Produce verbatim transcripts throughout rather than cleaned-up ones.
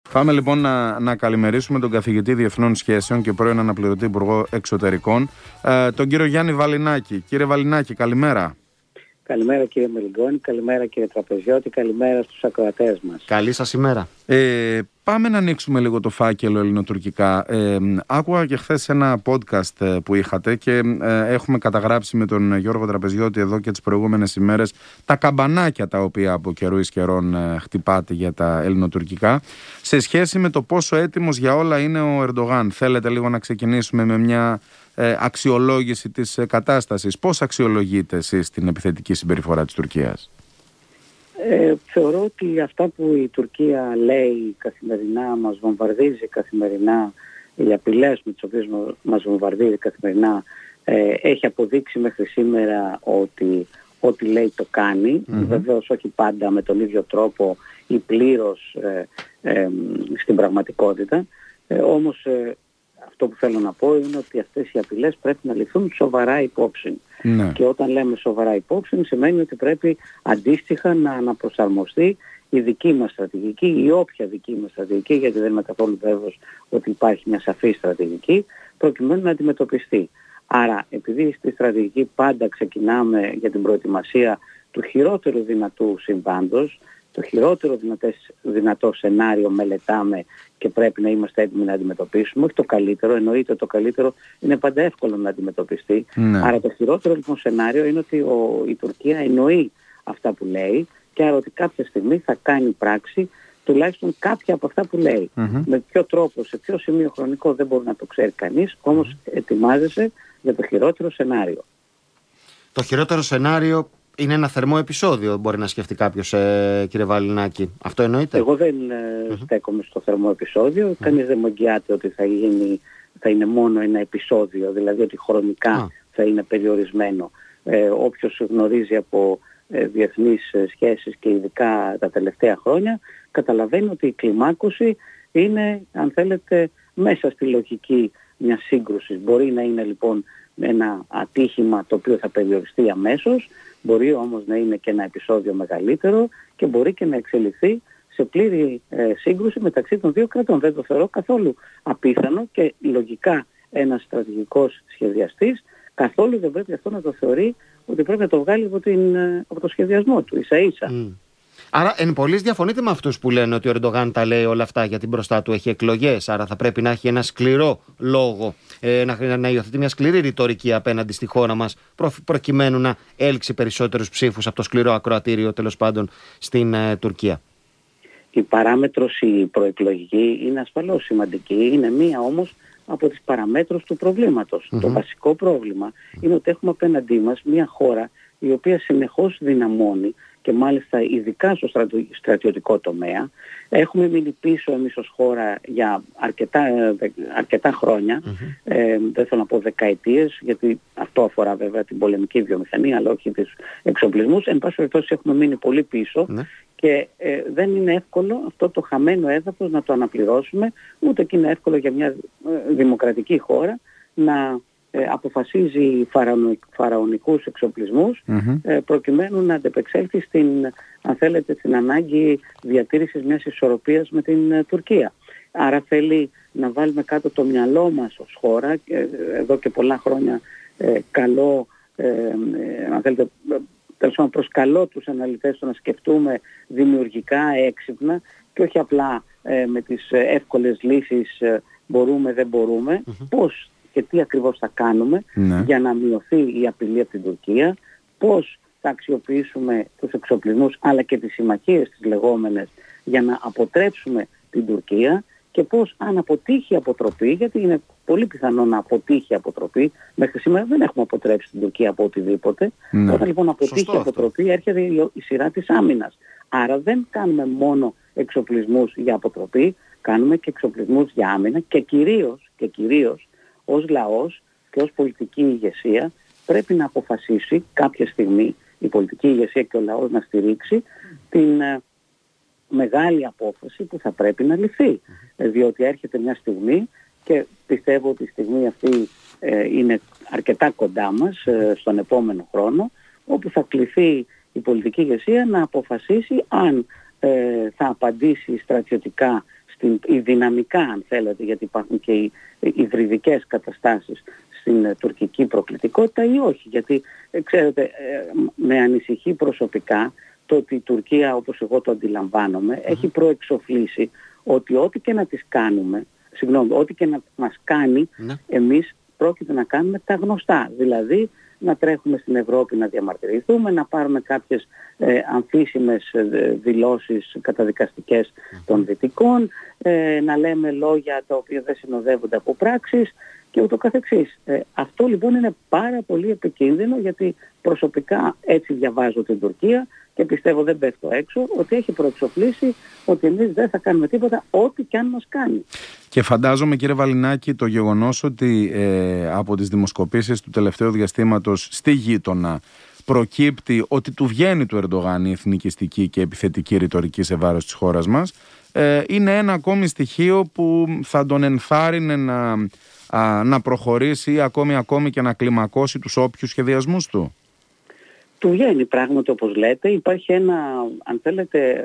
Πάμε λοιπόν να, να καλημερίσουμε τον καθηγητή Διεθνών Σχέσεων και πρώην αναπληρωτή Υπουργό Εξωτερικών, ε, τον κύριο Γιάννη Βαλινάκη. Κύριε Βαλινάκη, καλημέρα. Καλημέρα κύριε Μελιγκόνη, καλημέρα κύριε Τραπεζιώτη, καλημέρα στους ακροατές μας. Καλή σας ημέρα. Ε, πάμε να ανοίξουμε λίγο το φάκελο ελληνοτουρκικά. Ε, άκουγα και χθες ένα podcast που είχατε και ε, έχουμε καταγράψει με τον Γιώργο Τραπεζιώτη εδώ και τις προηγούμενες ημέρες τα καμπανάκια τα οποία από καιρού εις καιρών ε, χτυπάτε για τα ελληνοτουρκικά σε σχέση με το πόσο έτοιμος για όλα είναι ο Ερντογάν. Θέλετε λίγο να ξεκινήσουμε με μια ε, αξιολόγηση της ε, κατάστασης. Πώς αξιολογείτε εσείς την επιθετική συμπεριφορά της Τουρκίας? Ε, θεωρώ ότι αυτά που η Τουρκία λέει καθημερινά, μας βομβαρδίζει καθημερινά, οι απειλές με τις οποίες μας βομβαρδίζει καθημερινά, ε, έχει αποδείξει μέχρι σήμερα ότι ό,τι λέει το κάνει, mm-hmm. βεβαίως όχι πάντα με τον ίδιο τρόπο ή πλήρως ε, ε, στην πραγματικότητα, ε, όμως ε, αυτό που θέλω να πω είναι ότι αυτές οι απειλές πρέπει να ληφθούν σοβαρά υπόψη. Ναι. Και όταν λέμε σοβαρά υπόψη σημαίνει ότι πρέπει αντίστοιχα να αναπροσαρμοστεί η δική μας στρατηγική ή όποια δική μας στρατηγική, γιατί δεν είμαι καθόλου βέβαιος ότι υπάρχει μια σαφή στρατηγική, προκειμένου να αντιμετωπιστεί. Άρα επειδή στη στρατηγική πάντα ξεκινάμε για την προετοιμασία του χειρότερου δυνατού συμβάντος, το χειρότερο δυνατές, δυνατό σενάριο μελετάμε και πρέπει να είμαστε έτοιμοι να αντιμετωπίσουμε, όχι το καλύτερο, εννοείται το καλύτερο είναι πάντα εύκολο να αντιμετωπιστεί. Ναι. Άρα το χειρότερο λοιπόν σενάριο είναι ότι ο, η Τουρκία εννοεί αυτά που λέει και άρα ότι κάποια στιγμή θα κάνει πράξη τουλάχιστον κάποια από αυτά που λέει. Mm-hmm. Με ποιο τρόπο, σε ποιο σημείο χρονικό δεν μπορεί να το ξέρει κανείς, όμως mm-hmm. ετοιμάζεσαι για το χειρότερο σενάριο. Το χειρότερο σενάριο είναι ένα θερμό επεισόδιο, μπορεί να σκεφτεί κάποιος, ε, κύριε Βαλινάκη. Αυτό εννοείται? Εγώ δεν ε, mm-hmm. στέκομαι στο θερμό επεισόδιο. Mm-hmm. Κανείς δεν μου εγγυάται ότι θα, γίνει, θα είναι μόνο ένα επεισόδιο, δηλαδή ότι χρονικά mm. θα είναι περιορισμένο. Ε, όποιος γνωρίζει από ε, διεθνείς σχέσεις και ειδικά τα τελευταία χρόνια, καταλαβαίνει ότι η κλιμάκωση είναι, αν θέλετε, μέσα στη λογική μιας σύγκρουσης. Μπορεί να είναι λοιπόν ένα ατύχημα το οποίο θα περιοριστεί αμέσως, μπορεί όμως να είναι και ένα επεισόδιο μεγαλύτερο και μπορεί και να εξελιχθεί σε πλήρη ε, σύγκρουση μεταξύ των δύο κρατών. Δεν το θεωρώ καθόλου απίθανο και λογικά ένας στρατηγικός σχεδιαστής καθόλου δεν πρέπει αυτό να το θεωρεί ότι πρέπει να το βγάλει από, την, από το σχεδιασμό του, ίσα ίσα. Mm. Άρα εν πολλοίς διαφωνείτε με αυτούς που λένε ότι ο Ερντογάν τα λέει όλα αυτά γιατί μπροστά του έχει εκλογές, άρα θα πρέπει να έχει ένα σκληρό λόγο, ε, να, να υιοθετεί μια σκληρή ρητορική απέναντι στη χώρα μας προ, προκειμένου να έλξει περισσότερους ψήφους από το σκληρό ακροατήριο τέλος πάντων στην ε, Τουρκία? Η παράμετρος η προεκλογική είναι ασφαλώς σημαντική, είναι μία όμως από τις παραμέτρους του προβλήματος. Mm-hmm. Το βασικό πρόβλημα είναι ότι έχουμε απέναντί μας μια χώρα η οποία συνεχώς δυναμώνει και μάλιστα ειδικά στο στρατιωτικό τομέα. Έχουμε μείνει πίσω εμείς ως χώρα για αρκετά, αρκετά χρόνια, mm-hmm. ε, δεν θέλω να πω δεκαετίες, γιατί αυτό αφορά βέβαια την πολεμική βιομηχανία, αλλά όχι τους εξοπλισμούς. Εν πάση περιπτώσει έχουμε μείνει πολύ πίσω mm-hmm. και ε, δεν είναι εύκολο αυτό το χαμένο έδαφος να το αναπληρώσουμε, ούτε και είναι εύκολο για μια ε, δημοκρατική χώρα να Ε, αποφασίζει φαραωνο, φαραωνικούς εξοπλισμούς mm-hmm. ε, προκειμένου να αντεπεξέλθει στην, αν θέλετε, στην ανάγκη διατήρησης μιας ισορροπίας με την ε, Τουρκία. Άρα θέλει να βάλουμε κάτω το μυαλό μας ως χώρα, ε, εδώ και πολλά χρόνια ε, καλό, ε, ε, αν θέλετε, τέλος πάντων προσκαλώ τους αναλυτές να σκεφτούμε δημιουργικά, έξυπνα και όχι απλά ε, με τις εύκολες λύσεις ε, μπορούμε, δεν μπορούμε, mm-hmm. πώς και τι ακριβώς θα κάνουμε ναι. για να μειωθεί η απειλή από την Τουρκία, πώς θα αξιοποιήσουμε τους εξοπλισμούς αλλά και τις συμμαχίες τις λεγόμενες για να αποτρέψουμε την Τουρκία και πώς αν αποτύχει η αποτροπή, γιατί είναι πολύ πιθανό να αποτύχει η αποτροπή, μέχρι σήμερα δεν έχουμε αποτρέψει την Τουρκία από οτιδήποτε, ναι. όταν λοιπόν αποτύχει η αποτροπή έρχεται η σειρά της άμυνας. Άρα δεν κάνουμε μόνο εξοπλισμούς για αποτροπή, κάνουμε και εξοπλισμούς για άμυνα και κυρίως, και κυρίως ως λαός και ως πολιτική ηγεσία πρέπει να αποφασίσει κάποια στιγμή η πολιτική ηγεσία και ο λαός να στηρίξει την ε, μεγάλη απόφαση που θα πρέπει να ληφθεί. Mm-hmm. Διότι έρχεται μια στιγμή και πιστεύω ότι η στιγμή αυτή ε, είναι αρκετά κοντά μας ε, στον επόμενο χρόνο, όπου θα κληθεί η πολιτική ηγεσία να αποφασίσει αν ε, θα απαντήσει στρατιωτικά στην, ή δυναμικά αν θέλετε, γιατί υπάρχουν και οι υβριδικές καταστάσεις στην ε, τουρκική προκλητικότητα ή όχι. Γιατί ε, ξέρετε, ε, με ανησυχεί προσωπικά το ότι η Τουρκία, όπως εγώ το αντιλαμβάνομαι, mm-hmm. έχει προεξοφλήσει ότι ό,τι και να τις κάνουμε, συγγνώμη, ό,τι και να μας κάνει, mm-hmm. εμείς πρόκειται να κάνουμε τα γνωστά. Δηλαδή να τρέχουμε στην Ευρώπη να διαμαρτυρηθούμε, να πάρουμε κάποιες ε, αμφίσιμες ε, δηλώσεις καταδικαστικές mm-hmm. των δυτικών, ε, να λέμε λόγια τα οποία δεν συνοδεύονται από πράξεις και ούτω καθεξής. Ε, αυτό λοιπόν είναι πάρα πολύ επικίνδυνο, γιατί προσωπικά έτσι διαβάζω την Τουρκία και πιστεύω, δεν πέφτω έξω, ότι έχει προεξοφλήσει ότι εμείς δεν θα κάνουμε τίποτα ό,τι και αν μας κάνει. Και φαντάζομαι, κύριε Βαλινάκη, το γεγονός ότι ε, από τις δημοσκοπήσεις του τελευταίου διαστήματος στη γείτονα προκύπτει ότι του βγαίνει του Ερντογάν η εθνικιστική και επιθετική ρητορική σε βάρος της χώρας μας, ε, είναι ένα ακόμη στοιχείο που θα τον ενθάρρυνε να, α, να προχωρήσει ή ακόμη, ακόμη και να κλιμακώσει τους όποιους σχεδιασμούς του. Του βγαίνει πράγματι, όπως λέτε. Υπάρχει ένα, αν θέλετε,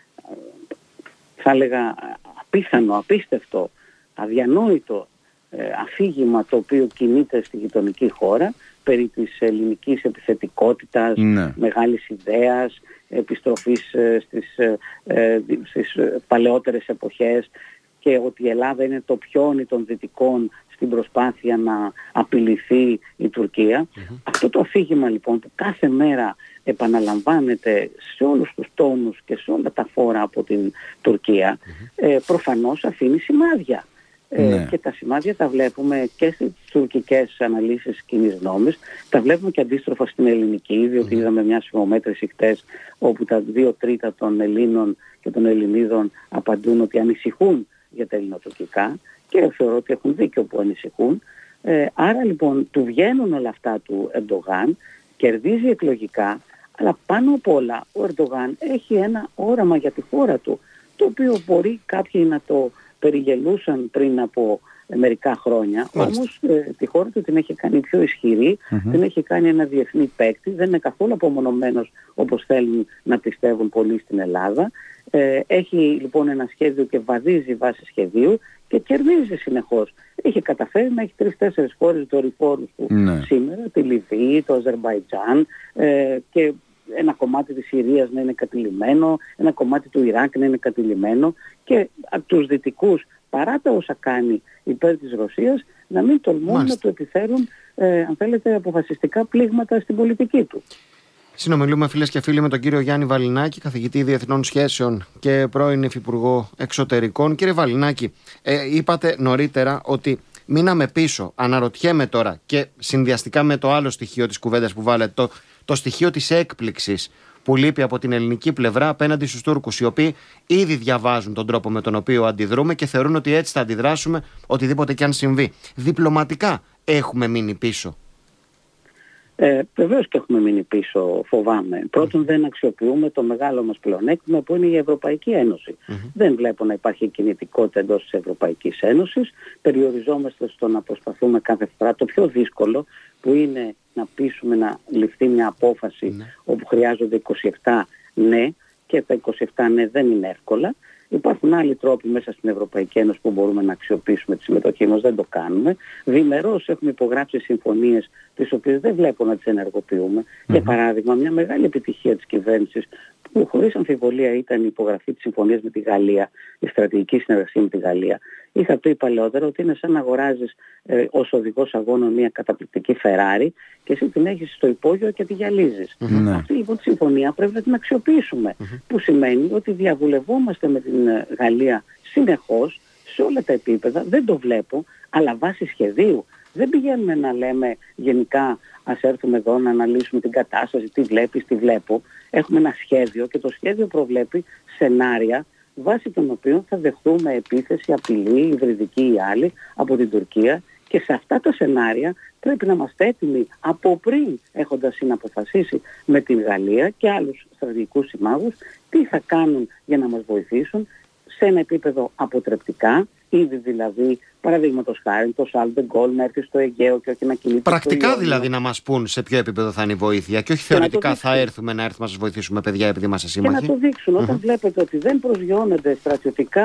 θα έλεγα απίθανο, απίστευτο, αδιανόητο ε, αφήγημα το οποίο κινείται στη γειτονική χώρα περί της ελληνικής επιθετικότητας, ναι. μεγάλης ιδέας, επιστροφής ε, στις, ε, στις παλαιότερες εποχές, και ότι η Ελλάδα είναι το πιόνι των δυτικών στην προσπάθεια να απειληθεί η Τουρκία. Mm-hmm. Αυτό το αφήγημα λοιπόν που κάθε μέρα επαναλαμβάνεται σε όλους τους τόνους και σε όλα τα φόρα από την Τουρκία, mm-hmm. ε, προφανώς αφήνει σημάδια. Ε, ναι. Και τα σημάδια τα βλέπουμε και στις τουρκικές αναλύσεις κοινής γνώμης, τα βλέπουμε και αντίστροφα στην ελληνική, διότι mm-hmm. είδαμε μια σφιγμομέτρηση χτες όπου τα δύο τρίτα των Ελλήνων και των Ελληνίδων απαντούν ότι ανησυχούν για τα ελληνοτουρκικά, και θεωρώ ότι έχουν δίκιο που ανησυχούν. Ε, άρα λοιπόν του βγαίνουν όλα αυτά του Ερντογάν, κερδίζει εκλογικά, αλλά πάνω απ' όλα ο Ερντογάν έχει ένα όραμα για τη χώρα του, το οποίο μπορεί κάποιοι να το περιγελούσαν πριν από ε, μερικά χρόνια. Μάλιστα. Όμως ε, τη χώρα του την έχει κάνει πιο ισχυρή, mm-hmm. την έχει κάνει ένα διεθνή παίκτη, δεν είναι καθόλου απομονωμένος όπως θέλουν να πιστεύουν πολλοί στην Ελλάδα. Ε, έχει λοιπόν ένα σχέδιο και βαδίζει βάσει σχεδίου και κερδίζει συνεχώς. Έχει καταφέρει να έχει τρεις-τέσσερις χώρες δορυφόρους του ναι. σήμερα, τη Λιβύη, το Αζερμπαϊτζάν, ε, και ένα κομμάτι της Συρίας να είναι κατηλημμένο, ένα κομμάτι του Ιράκ να είναι κατηλημμένο, και από τους δυτικούς, παρά τα όσα κάνει υπέρ της Ρωσίας, να μην τολμούν Μάλιστα. να του επιφέρουν, ε, αν θέλετε, αποφασιστικά πλήγματα στην πολιτική του. Συνομιλούμε, φίλες και φίλοι, με τον κύριο Γιάννη Βαλινάκη, καθηγητή Διεθνών Σχέσεων και πρώην Υφυπουργό Εξωτερικών. Κύριε Βαλινάκη, ε, είπατε νωρίτερα ότι μείναμε πίσω. Αναρωτιέμαι τώρα, και συνδυαστικά με το άλλο στοιχείο της κουβέντας που βάλετε, το, το στοιχείο της έκπληξης που λείπει από την ελληνική πλευρά απέναντι στους Τούρκους, οι οποίοι ήδη διαβάζουν τον τρόπο με τον οποίο αντιδρούμε και θεωρούν ότι έτσι θα αντιδράσουμε οτιδήποτε και αν συμβεί. Διπλωματικά έχουμε μείνει πίσω. Ε, βεβαίως και έχουμε μείνει πίσω, φοβάμαι. Πρώτον, δεν αξιοποιούμε το μεγάλο μας πλεονέκτημα που είναι η Ευρωπαϊκή Ένωση. Mm-hmm. Δεν βλέπω να υπάρχει κινητικότητα εντός της Ευρωπαϊκής Ένωσης. Περιοριζόμαστε στο να προσπαθούμε κάθε φορά το πιο δύσκολο, που είναι να πείσουμε να ληφθεί μια απόφαση mm-hmm. όπου χρειάζονται είκοσι επτά ναι, και τα είκοσι επτά ναι δεν είναι εύκολα. Υπάρχουν άλλοι τρόποι μέσα στην Ευρωπαϊκή Ένωση που μπορούμε να αξιοποιήσουμε τη συμμετοχή μας, δεν το κάνουμε. Διμερώς έχουμε υπογράψει συμφωνίες τις οποίες δεν βλέπω να τις ενεργοποιούμε. Mm-hmm. Για παράδειγμα, μια μεγάλη επιτυχία της κυβέρνησης, που χωρίς αμφιβολία ήταν η υπογραφή της συμφωνίας με τη Γαλλία, η στρατηγική συνεργασία με τη Γαλλία. Είχα πει παλαιότερα ότι είναι σαν να αγοράζεις ε, ως οδηγός αγώνων μια καταπληκτική Ferrari και εσύ την έχεις στο υπόγειο και τη γυαλίζεις. Mm-hmm. Αυτή λοιπόν τη συμφωνία πρέπει να την αξιοποιήσουμε. Mm-hmm. Που σημαίνει ότι διαβουλευόμαστε με την Γαλλία συνεχώς σε όλα τα επίπεδα. Δεν το βλέπω, αλλά βάσει σχεδίου. Δεν πηγαίνουμε να λέμε γενικά ας έρθουμε εδώ να αναλύσουμε την κατάσταση, τι βλέπεις, τι βλέπω. Έχουμε ένα σχέδιο και το σχέδιο προβλέπει σενάρια βάσει των οποίων θα δεχτούμε επίθεση, απειλή, υβριδική ή άλλη από την Τουρκία, και σε αυτά τα σενάρια πρέπει να είμαστε έτοιμοι από πριν, έχοντας συναποφασίσει με την Γαλλία και άλλους στρατηγικούς συμμάχους, τι θα κάνουν για να μας βοηθήσουν σε ένα επίπεδο αποτρεπτικά, ήδη δηλαδή, παραδείγματος χάρη, το Charles de Gaulle να έρθει στο Αιγαίο και όχι να κινείται. Πρακτικά δηλαδή να μας πούν σε ποιο επίπεδο θα είναι η βοήθεια, και όχι θεωρητικά θα έρθουμε να έρθουμε να σας βοηθήσουμε, παιδιά, επειδή είμαστε σύμμαχοι. Και να το δείξουν. Mm-hmm. Όταν βλέπετε ότι δεν προσγειώνονται στρατιωτικά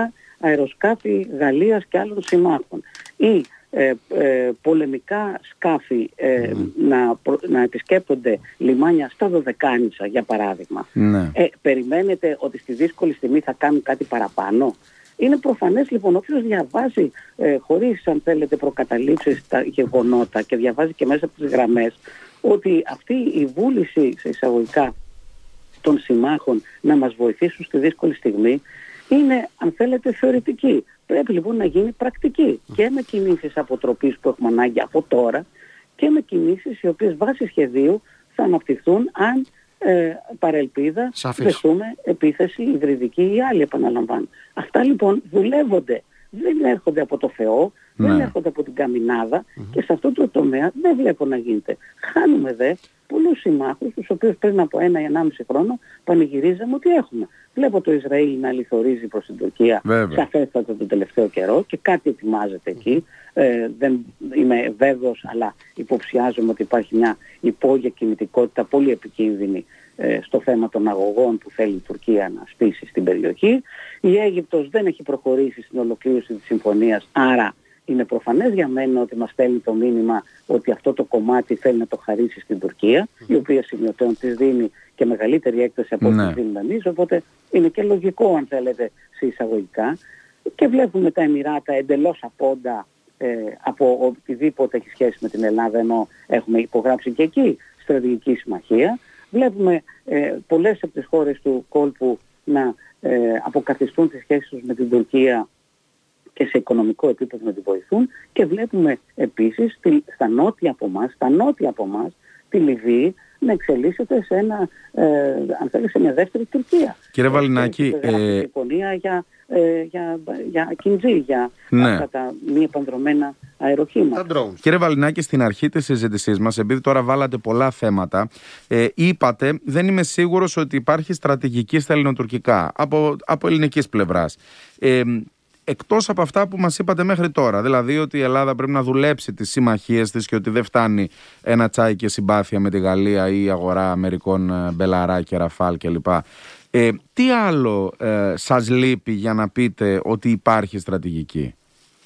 αεροσκάφη Γαλλίας και άλλων συμμάχων ή ε, ε, πολεμικά σκάφη ε, mm. να, προ, να επισκέπτονται λιμάνια στα Δωδεκάνησα για παράδειγμα. Mm. Ε, περιμένετε ότι στη δύσκολη στιγμή θα κάνουν κάτι παραπάνω? Είναι προφανές λοιπόν, όποιος διαβάζει ε, χωρίς αν θέλετε προκαταλήψεις τα γεγονότα και διαβάζει και μέσα από τις γραμμές, ότι αυτή η βούληση σε εισαγωγικά των συμμάχων να μας βοηθήσουν στη δύσκολη στιγμή είναι αν θέλετε θεωρητική. Πρέπει λοιπόν να γίνει πρακτική και με κινήσεις αποτροπής που έχουμε ανάγκη από τώρα και με κινήσεις οι οποίες βάσει σχεδίου θα αναπτυχθούν αν ε, παρελπίδα δεχτούμε επίθεση υβριδική ή άλλη, επαναλαμβάνω. Αυτά λοιπόν δουλεύονται. Δεν έρχονται από το Θεό, ναι. δεν έρχονται από την καμινάδα mm-hmm. και σε αυτό το τομέα δεν βλέπω να γίνεται. Χάνουμε δε πολλούς συμμάχους, τους οποίους πριν από ένα ή ενάμιση χρόνο πανηγυρίζαμε ότι έχουμε. Βλέπω το Ισραήλ να λιθορίζει προς την Τουρκία σαφέστατα τον τελευταίο καιρό και κάτι ετοιμάζεται εκεί. Ε, δεν είμαι βέβαιος, αλλά υποψιάζομαι ότι υπάρχει μια υπόγεια κινητικότητα πολύ επικίνδυνη ε, στο θέμα των αγωγών που θέλει η Τουρκία να σπίσει στην περιοχή. Η Αίγυπτος δεν έχει προχωρήσει στην ολοκλήρωση της συμφωνίας, άρα είναι προφανές για μένα ότι μας στέλνει το μήνυμα ότι αυτό το κομμάτι θέλει να το χαρίσει στην Τουρκία, mm. η οποία σημειωτέων της δίνει και μεγαλύτερη έκταση από ό,τι ναι. δίνουμε εμείς, οπότε είναι και λογικό αν θέλετε σε εισαγωγικά. Και βλέπουμε τα Εμιράτα εντελώς απόντα ε, από οτιδήποτε έχει σχέση με την Ελλάδα, ενώ έχουμε υπογράψει και εκεί στρατηγική συμμαχία. Βλέπουμε ε, πολλές από τις χώρες του κόλπου να ε, αποκαθιστούν τις σχέσεις τους με την Τουρκία και σε οικονομικό επίπεδο να τη βοηθούν, και βλέπουμε επίσης στη, στα νότια από εμάς, στα νότια από εμάς, τη Λιβύη να εξελίσσεται σε, ένα, ε, αν θέλει, σε μια δεύτερη Τουρκία. Κύριε Βαλινάκη, ε, συμφωνία για, ε, για, για Κιντζή, για ναι. αυτά τα μη επανδρομένα αεροχήματα. Κύριε Βαλινάκη, στην αρχή της συζήτησής μας, επειδή τώρα βάλατε πολλά θέματα, ε, είπατε δεν είμαι σίγουρος ότι υπάρχει στρατηγική στα ελληνοτουρκικά από, από ελληνικής πλευράς. Ε, Εκτός από αυτά που μας είπατε μέχρι τώρα, δηλαδή ότι η Ελλάδα πρέπει να δουλέψει τις συμμαχίες της και ότι δεν φτάνει ένα τσάι και συμπάθεια με τη Γαλλία ή η αγορά Αμερικών Μπελαρά και Ραφάλ κλπ. Ε, τι άλλο ε, σας λείπει για να πείτε ότι υπάρχει στρατηγική?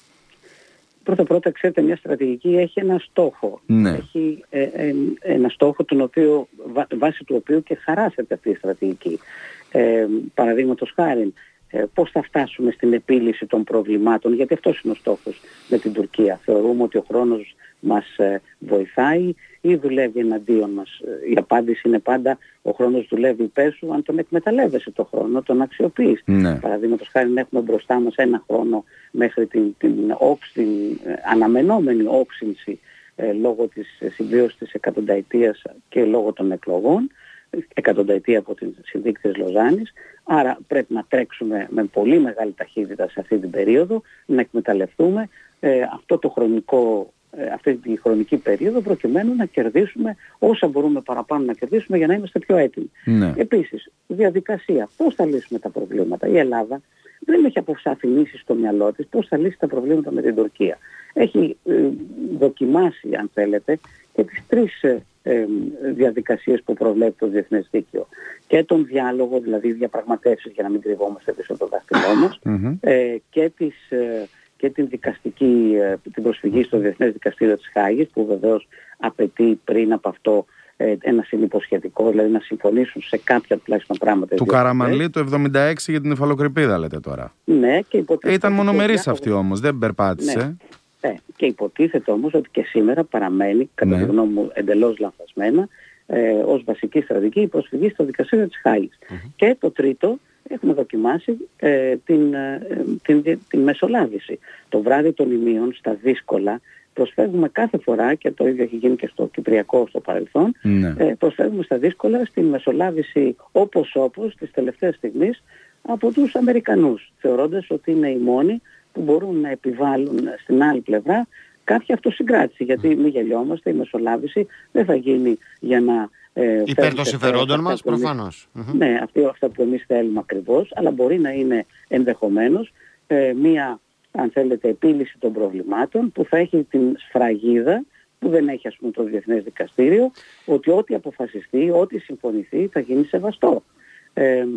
Πρώτα πρώτα, ξέρετε, μια στρατηγική έχει ένα στόχο. Ναι. Έχει ε, ε, ένα στόχο τον οποίο, βά, βάσει του οποίου και χαράσεται αυτή η στρατηγική. Ε, παραδείγματος χάριν, Ε, πώς θα φτάσουμε στην επίλυση των προβλημάτων, γιατί αυτός είναι ο στόχος με την Τουρκία. Θεωρούμε ότι ο χρόνος μας ε, βοηθάει ή δουλεύει εναντίον μας? Η απάντηση είναι πάντα ο χρόνος δουλεύει υπέρ σου αν τον εκμεταλλεύεσαι το χρόνο, τον αξιοποιείς. Ναι. Παραδείγματος χάρη, έχουμε μπροστά μας ένα χρόνο μέχρι την, την, όξ, την ε, αναμενόμενη όξυνση ε, λόγω της συμπλήρωσης της εκατονταετίας και λόγω των εκλογών, εκατονταετία από την συνθήκη της Λοζάνης. Άρα πρέπει να τρέξουμε με πολύ μεγάλη ταχύτητα σε αυτή την περίοδο, να εκμεταλλευτούμε ε, αυτό το χρονικό, ε, αυτή τη χρονική περίοδο, προκειμένου να κερδίσουμε όσα μπορούμε παραπάνω να κερδίσουμε για να είμαστε πιο έτοιμοι. Ναι. Επίσης, διαδικασία. Πώς θα λύσουμε τα προβλήματα? Η Ελλάδα δεν έχει αποσαφηνίσει στο μυαλό της πώς θα λύσει τα προβλήματα με την Τουρκία. Έχει ε, δοκιμάσει, αν θέλετε, και τις τρεις ε, ε, διαδικασίες που προβλέπει το διεθνές δίκαιο. Και τον διάλογο, δηλαδή διαπραγματεύσεις, για να μην κρυβόμαστε πίσω από το δάχτυλό μας, mm-hmm. ε, και, τις, ε, και την δικαστική, ε, την προσφυγή στο Διεθνές Δικαστήριο της Χάγης, που βεβαίως απαιτεί πριν από αυτό ε, ένα συνυποσχετικό, δηλαδή να συμφωνήσουν σε κάποια τουλάχιστον πράγματα. Του Καραμανλή το εβδομήντα έξι για την υφαλοκρηπίδα, λέτε τώρα. Ναι, και υποτίθεται. Ε, ήταν μονομερής αυτή όμως, δεν περπάτησε. Ναι. Ε, και υποτίθεται όμως ότι και σήμερα παραμένει, κατά ναι. τη γνώμη μου εντελώς λανθασμένα, ε, ως βασική στρατηγική η προσφυγή στο Δικαστήριο της Χάγης. Mm-hmm. Και το τρίτο, έχουμε δοκιμάσει ε, την, ε, την, την, την μεσολάβηση. Το βράδυ των ημείων, στα δύσκολα, προσφεύγουμε κάθε φορά, και το ίδιο έχει γίνει και στο Κυπριακό στο παρελθόν, mm-hmm. ε, προσφεύγουμε στα δύσκολα στην μεσολάβηση όπως όπως της τελευταίας στιγμής από τους Αμερικανούς, θεωρώντας ότι είναι οι μόνοι που μπορούν να επιβάλλουν στην άλλη πλευρά κάποια αυτοσυγκράτηση. Γιατί μην γελιόμαστε, η μεσολάβηση δεν θα γίνει για να... Ε, υπέρ των συμφερόντων μας, προφανώς. Ναι, αυτή, αυτά που εμείς θέλουμε ακριβώς, αλλά μπορεί να είναι ενδεχομένως ε, μία, αν θέλετε, επίλυση των προβλημάτων που θα έχει την σφραγίδα που δεν έχει, ας πούμε, το Διεθνές Δικαστήριο, ότι ό,τι αποφασιστεί, ό,τι συμφωνηθεί θα γίνει σεβαστό. Ε,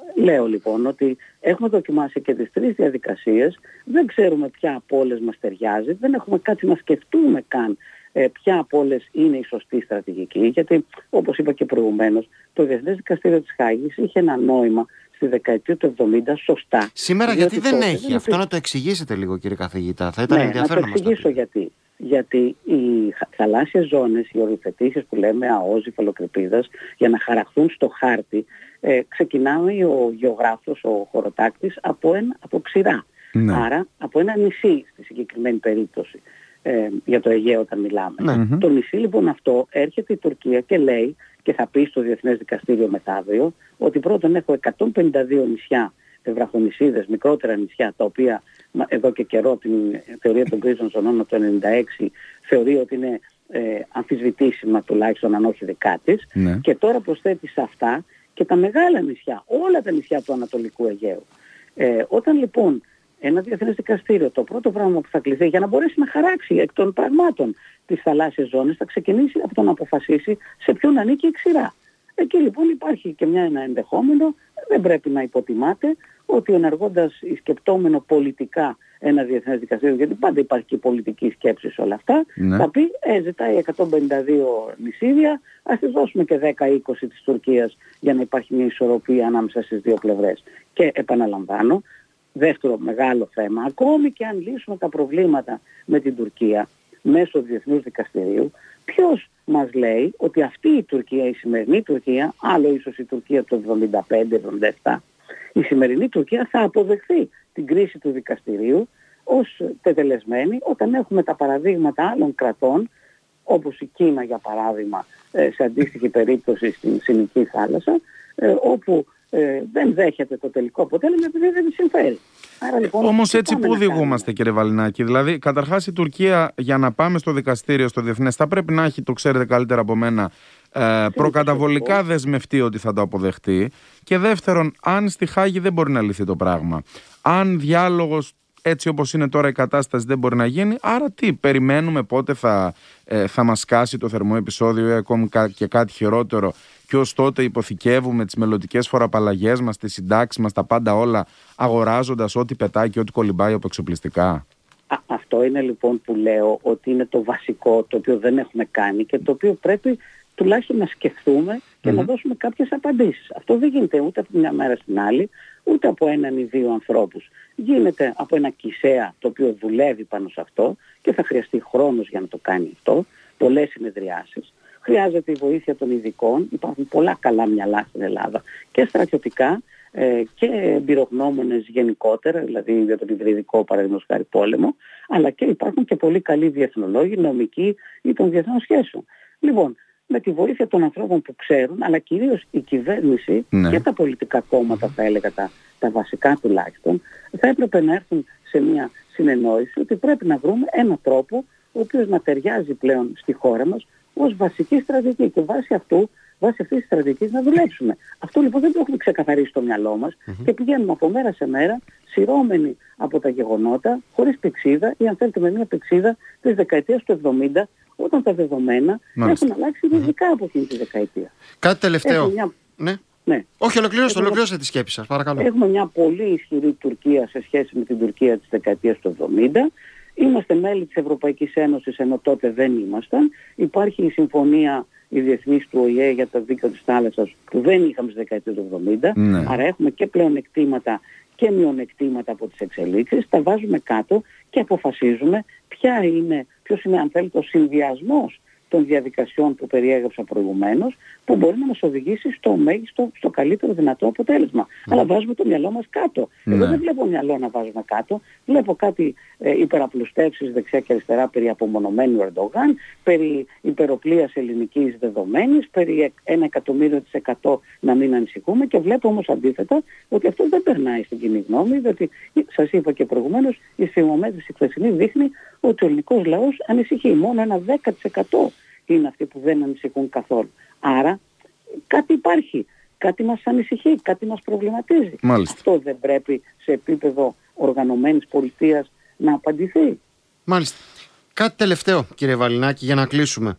Λέω λοιπόν ότι έχουμε δοκιμάσει και τις τρεις διαδικασίες, δεν ξέρουμε ποια από όλες μας ταιριάζει, δεν έχουμε κάτι να σκεφτούμε καν ε, ποια από όλες είναι η σωστή στρατηγική, γιατί όπως είπα και προηγουμένως, το Διεθνές Δικαστήριο της Χάγης είχε ένα νόημα στη δεκαετία του εβδομήντα σωστά. Σήμερα γιατί δεν έχει, δεν αυτό να το εξηγήσετε λίγο κύριε καθηγητά, θα ήταν ναι, ενδιαφέρον να το εξηγήσω γιατί. Γιατί οι θαλάσσιες ζώνες, οι οριοθετήσεις που λέμε ΑΟΣ, υφαλοκρηπίδας, για να χαραχθούν στο χάρτη, ε, ξεκινάει ο γεωγράφος, ο χωροτάκτης, από, ένα, από ξηρά. Ναι. Άρα από ένα νησί στη συγκεκριμένη περίπτωση, ε, για το Αιγαίο όταν μιλάμε. Ναι. Το νησί λοιπόν αυτό έρχεται η Τουρκία και λέει, και θα πει στο Διεθνές Δικαστήριο μεταύριο, ότι πρώτον έχω εκατόν πενήντα δύο νησιά, βραχονησίδες, μικρότερα νησιά, τα οποία εδώ και καιρό την θεωρία των κρίσεων ζωνών από το ενενήντα έξι θεωρεί ότι είναι ε, αμφισβητήσιμα τουλάχιστον αν όχι δικά της, ναι. Και τώρα προσθέτει σε αυτά και τα μεγάλα νησιά, όλα τα νησιά του Ανατολικού Αιγαίου. Ε, όταν λοιπόν ένα διεθνές δικαστήριο το πρώτο πράγμα που θα κληθεί για να μπορέσει να χαράξει εκ των πραγμάτων τις θαλάσσιες ζώνες θα ξεκινήσει από το να αποφασίσει σε ποιον ανήκει η ξηρά. Εκεί λοιπόν υπάρχει και μια, ένα ενδεχόμενο, δεν πρέπει να υποτιμάται, ότι ενεργώντας ή σκεπτόμενο πολιτικά ένα διεθνές δικαστήριο, γιατί πάντα υπάρχει και πολιτική σκέψη σε όλα αυτά, ναι. Θα πει, ε, ζητάει εκατόν πενήντα δύο νησίδια, ας τις δώσουμε και δέκα είκοσι της Τουρκίας για να υπάρχει μια ισορροπία ανάμεσα στις δύο πλευρές. Και επαναλαμβάνω, δεύτερο μεγάλο θέμα, ακόμη και αν λύσουμε τα προβλήματα με την Τουρκία μέσω διεθνούς δικαστηρίου, ποιος μας λέει ότι αυτή η Τουρκία, η σημερινή Τουρκία, άλλο ίσως η Τουρκία του εβδομήντα πέντε εβδομήντα επτά, η σημερινή Τουρκία θα αποδεχθεί την κρίση του δικαστηρίου ως τετελεσμένη όταν έχουμε τα παραδείγματα άλλων κρατών, όπως η Κίνα για παράδειγμα, σε αντίστοιχη περίπτωση στην Συνική θάλασσα, όπου δεν δέχεται το τελικό αποτέλεσμα επειδή δεν της συμφέρει. Λοιπόν, όμως έτσι που οδηγούμαστε κύριε Βαλινάκη? Δηλαδή καταρχάς η Τουρκία για να πάμε στο δικαστήριο, στο διεθνές, θα πρέπει να έχει, το ξέρετε καλύτερα από μένα, ε, προκαταβολικά δεσμευτεί ότι θα το αποδεχτεί, και δεύτερον, αν στη Χάγη δεν μπορεί να λυθεί το πράγμα, αν διάλογος έτσι όπως είναι τώρα η κατάσταση δεν μπορεί να γίνει, άρα τι, περιμένουμε πότε θα, ε, θα μας σκάσει το θερμό επεισόδιο ή ακόμη και κάτι χειρότερο, και ως τότε υποθηκεύουμε τις μελλοντικές φοροαπαλλαγές μας, τις συντάξεις μας, τα πάντα όλα, αγοράζοντας ό,τι πετάει και ό,τι κολυμπάει από εξοπλιστικά? Α, αυτό είναι λοιπόν που λέω ότι είναι το βασικό, το οποίο δεν έχουμε κάνει και το οποίο πρέπει τουλάχιστον να σκεφτούμε και mm-hmm. να δώσουμε κάποιες απαντήσεις. Αυτό δεν γίνεται ούτε από μια μέρα στην άλλη, ούτε από έναν ή δύο ανθρώπους. Γίνεται από ένα κησέα το οποίο δουλεύει πάνω σε αυτό και θα χρειαστεί χρόνος για να το κάνει αυτό, πολλές συνεδριάσεις. Χρειάζεται η βοήθεια των ειδικών, υπάρχουν πολλά καλά μυαλά στην Ελλάδα και στρατιωτικά ε, και εμπειρογνώμονες γενικότερα, δηλαδή για τον υβριδικό παραδείγματος χάρη πόλεμο, αλλά και υπάρχουν και πολύ καλοί διεθνολόγοι, νομικοί ή των διεθνών σχέσεων. Λοιπόν, με τη βοήθεια των ανθρώπων που ξέρουν, αλλά κυρίως η κυβέρνηση ναι. και τα πολιτικά κόμματα, θα έλεγα τα, τα βασικά τουλάχιστον, θα έπρεπε να έρθουν σε μια συνεννόηση ότι πρέπει να βρούμε έναν τρόπο ο οποίος να ταιριάζει πλέον στη χώρα μας ως βασική στρατηγική, και βάσει αυτού, βάσει αυτής της στρατηγικής να δουλέψουμε. Αυτό λοιπόν δεν το έχουμε ξεκαθαρίσει στο μυαλό μας mm-hmm. και πηγαίνουμε από μέρα σε μέρα σειρώμενοι από τα γεγονότα, χωρίς πηξίδα ή αν θέλετε με μια πηξίδα της δεκαετίας του εβδομήντα, όταν τα δεδομένα Μάλιστα. έχουν αλλάξει ριζικά mm-hmm. από εκείνη τη δεκαετία. Κάτι τελευταίο. Μια... Ναι. Ναι. Όχι, ολοκληρώστε, ολοκληρώστε τη σκέψη σας, παρακαλώ. Έχουμε μια πολύ ισχυρή Τουρκία σε σχέση με την Τουρκία της δεκαετίας του εβδομήντα. Είμαστε μέλη της Ευρωπαϊκής Ένωσης, ενώ τότε δεν ήμασταν. Υπάρχει η συμφωνία η διεθνής του Ο Η Ε για το δίκαιο της θάλασσας που δεν είχαμε στη δεκαετία του εβδομήντα. Ναι. Άρα έχουμε και πλεονεκτήματα και μειονεκτήματα από τις εξελίξεις. Τα βάζουμε κάτω και αποφασίζουμε ποια είναι, ποιος είναι αν θέλετε ο συνδυασμός των διαδικασιών που περιέγραψα προηγουμένως, που μπορεί να μας οδηγήσει στο μέγιστο, στο καλύτερο δυνατό αποτέλεσμα. Mm. Αλλά βάζουμε το μυαλό μας κάτω. Mm. Εγώ δεν βλέπω μυαλό να βάζουμε κάτω. Βλέπω κάτι ε, υπεραπλουστεύσεις δεξιά και αριστερά περί απομονωμένου Ερντογάν, περί υπεροπλίας ελληνικής δεδομένης, περί ένα εκατομμύριο της εκατό να μην ανησυχούμε, και βλέπω όμως αντίθετα ότι αυτό δεν περνάει στην κοινή γνώμη, διότι σας είπα και προηγουμένως η σφιγμομέτρηση χθεσινή δείχνει ότι ο ελληνικός λαός ανησυχεί. Μόνο ένα δέκα τοις εκατό είναι αυτοί που δεν ανησυχούν καθόλου. Άρα κάτι υπάρχει, κάτι μας ανησυχεί, κάτι μας προβληματίζει. Μάλιστα. Αυτό δεν πρέπει σε επίπεδο οργανωμένης πολιτείας να απαντηθεί? Μάλιστα. Κάτι τελευταίο κύριε Βαλινάκη για να κλείσουμε.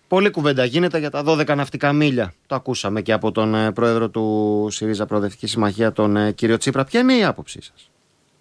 Πολλή κουβέντα γίνεται για τα δώδεκα ναυτικά μίλια. Το ακούσαμε και από τον ε, πρόεδρο του ΣΥΡΙΖΑ Προοδευτική Συμμαχία, τον ε, κύριο Τσίπρα. Ποια είναι η άποψή σας?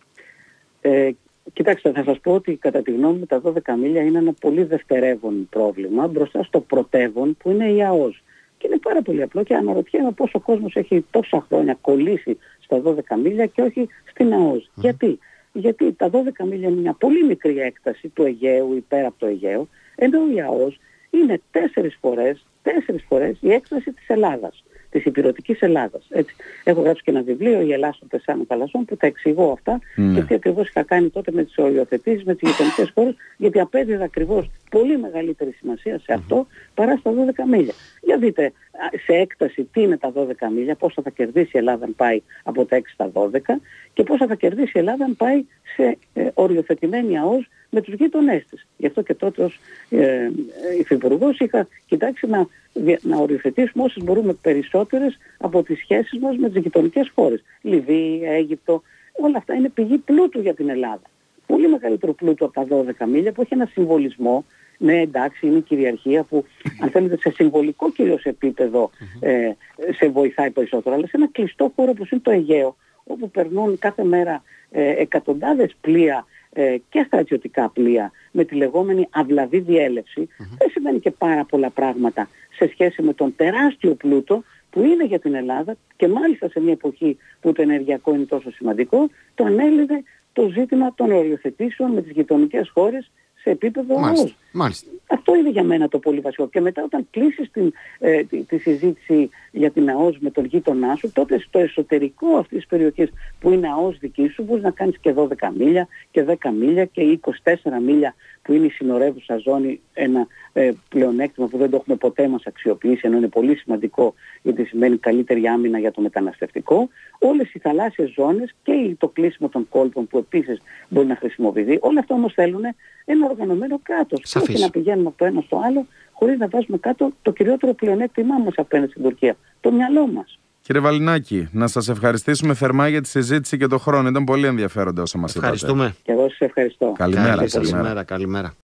Ε, κοιτάξτε, θα σας πω ότι κατά τη γνώμη μου τα δώδεκα μίλια είναι ένα πολύ δευτερεύον πρόβλημα μπροστά στο πρωτεύον που είναι η ΑΟΣ. Και είναι πάρα πολύ απλό και αναρωτιέμαι πώς ο κόσμος έχει τόσα χρόνια κολλήσει στα δώδεκα μίλια και όχι στην ΑΟΣ. Mm. Γιατί? Γιατί τα δώδεκα μίλια είναι μια πολύ μικρή έκταση του Αιγαίου ή πέρα από το Αιγαίο, ενώ η ΑΟΣ είναι τέσσερις φορές, τέσσερις φορές η έκταση της Ελλάδας, της υπηρετικής Ελλάδας. Έτσι. Έχω γράψει και ένα βιβλίο, «Η Ελλάδα των τεσσάρων θαλασσών», που τα εξηγώ αυτά mm. και τι ακριβώς είχα κάνει τότε με τις οριοθετήσεις, με τις γειτονικές χώρες, γιατί απέδιδα ακριβώς πολύ μεγαλύτερη σημασία σε αυτό mm. παρά στα δώδεκα μίλια. Για δείτε, σε έκταση τι είναι τα δώδεκα μίλια, πόσα θα κερδίσει η Ελλάδα αν πάει από τα έξι στα δώδεκα και πόσα θα κερδίσει η Ελλάδα αν πάει σε ε, οριοθετημένη ΑΟΣ με τους γείτονές της. Γι' αυτό και τότε ως ε, υφυπουργός είχα κοιτάξει να, να οριοθετήσουμε όσες μπορούμε περισσότερες από τις σχέσεις μας με τις γειτονικές χώρες. Λιβύη, Αίγυπτο, όλα αυτά είναι πηγή πλούτου για την Ελλάδα. Πολύ μεγαλύτερο πλούτο από τα δώδεκα μίλια που έχει ένα συμβολισμό. Ναι, εντάξει, είναι η κυριαρχία που, αν θέλετε, σε συμβολικό κυρίως επίπεδο ε, σε βοηθάει περισσότερο, αλλά σε ένα κλειστό χώρο όπως είναι το Αιγαίο, όπου περνούν κάθε μέρα ε, εκατοντάδες πλοία ε, και στρατιωτικά πλοία με τη λεγόμενη αυλαβή διέλευση, mm-hmm. δεν σημαίνει και πάρα πολλά πράγματα σε σχέση με τον τεράστιο πλούτο που είναι για την Ελλάδα και μάλιστα σε μια εποχή που το ενεργειακό είναι τόσο σημαντικό, το ανέλυε το ζήτημα των οριοθετήσεων με τις γειτονικές χώρες σε επίπεδο ΑΟΣ. Αυτό είναι για μένα το πολύ βασικό. Και μετά όταν κλείσεις την, ε, τη, τη συζήτηση για την ΑΟΣ με τον γείτονά σου, τότε στο εσωτερικό αυτής της περιοχής που είναι ΑΟΣ δική σου, μπορείς να κάνεις και δώδεκα μίλια και δέκα μίλια και είκοσι τέσσερα μίλια που είναι η συνορεύουσα ζώνη, ένα ε, πλεονέκτημα που δεν το έχουμε ποτέ μας αξιοποιήσει, ενώ είναι πολύ σημαντικό γιατί σημαίνει καλύτερη άμυνα για το μεταναστευτικό. Όλες οι θαλάσσιες ζώνες και το κλείσιμο των κόλπων που επίσης μπορεί να χρησιμοποιηθεί, όλα αυτά όμως θέλουν ένα οργανωμένο κράτος. Όχι να πηγαίνουμε από το ένα στο άλλο χωρίς να βάζουμε κάτω το κυριότερο πλεονέκτημά μας απέναντι στην Τουρκία, το μυαλό μας. Κύριε Βαλινάκη, να σας ευχαριστήσουμε θερμά για τη συζήτηση και τον χρόνο. Ήταν πολύ ενδιαφέροντα όσα μας είπατε. Ευχαριστούμε. Και εγώ σας ευχαριστώ. Καλημέρα. Καλημέρα. Καλημέρα.